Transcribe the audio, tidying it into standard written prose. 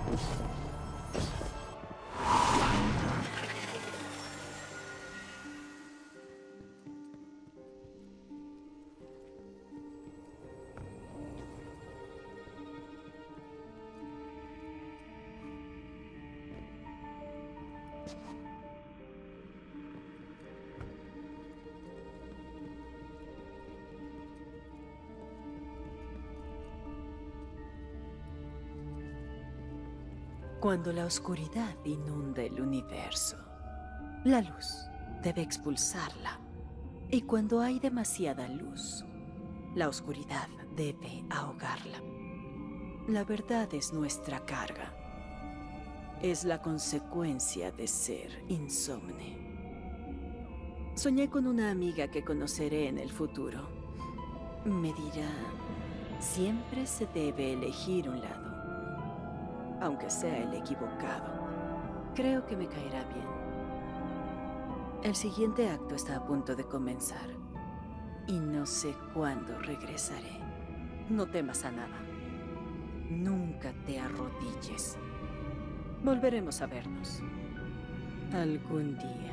Cuando la oscuridad inunda el universo, la luz debe expulsarla. Y cuando hay demasiada luz, la oscuridad debe ahogarla. La verdad es nuestra carga. Es la consecuencia de ser insomne. Soñé con una amiga que conoceré en el futuro. Me dirá, siempre se debe elegir un lado, aunque sea el equivocado. Creo que me caerá bien. El siguiente acto está a punto de comenzar, y no sé cuándo regresaré. No temas a nada. Nunca te arrodilles. Volveremos a vernos. Algún día.